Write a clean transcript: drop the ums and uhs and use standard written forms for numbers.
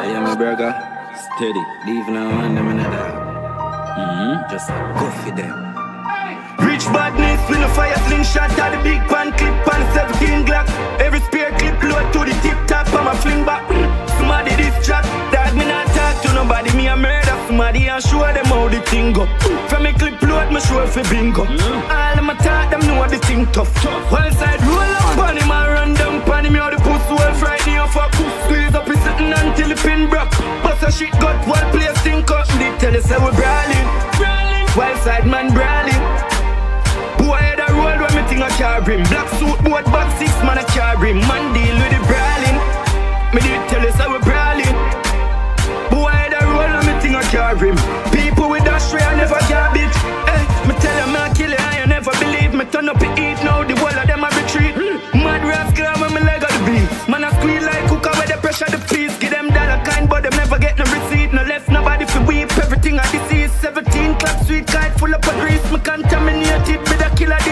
am a burger, steady. Leave now and them in a dog. Just go for them. Rich badness, with no fire slingshot at the big pan clip pan 17 Glock. Every spare clip load to the tip top, I'ma fling back. Somebody this chat, dog me not talk to nobody, me a murder somebody and show them how the thing go. From a clip load, me show for bingo. All them a talk, them know the thing tough. One side roll up on him and run down on him, how the pussy all Friday off a squeeze up his sitting until the pin broke. Bust a shit got one place think up, they tell us how we brawling. Wild side man brawling. Boy head a roll when me think a car brim. Black suit boat back 6 man a car brim. Man deal with the brawling. Me did tell us how we brawling. Boy head a roll when me think a car brim. People with that stray I never garbage. Me tell them I kill it and you never believe. Me turn up and eat now the whole of them a retreat. Mad rascal when me leg on the beat. Man a squeal like cooker where the pressure the peace. Give them dollar kind but them never get no receipt. No left nobody for weep. Everything I disease. 17 clap sweet kite full up of grease. Me contaminated with a killer